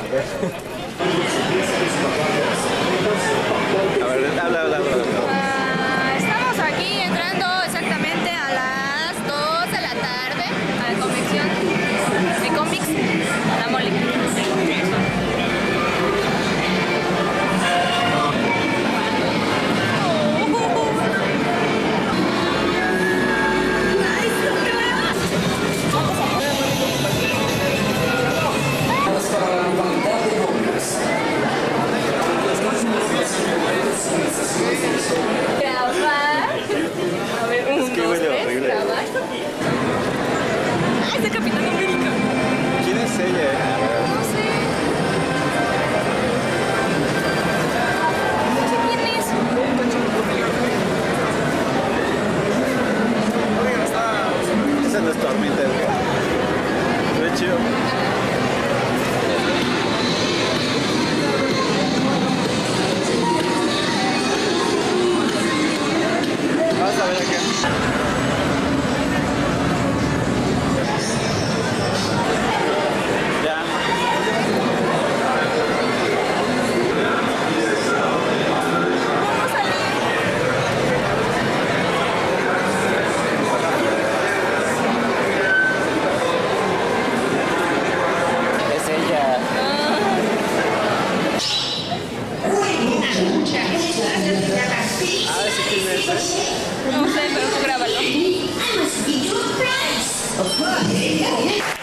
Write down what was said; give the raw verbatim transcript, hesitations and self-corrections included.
A ver, habla, habla, habla. Uh, estamos aquí entrando exactamente a las dos de la tarde a la convención de cómics, la Mole. Grabar. A ver, un, Es que dos, huele tres, horrible. grabar. ¡Ah, es de Capitán América! ¿Quién es ella? No sé. No sé quién es. Esa no es Tormenta, Edgar. Muy chido. Vamos a ver acá. Ya. ¿Cómo salir? Es ella. Ah, sí, quién es. No sé, pero tú grábalo. I must be your prize.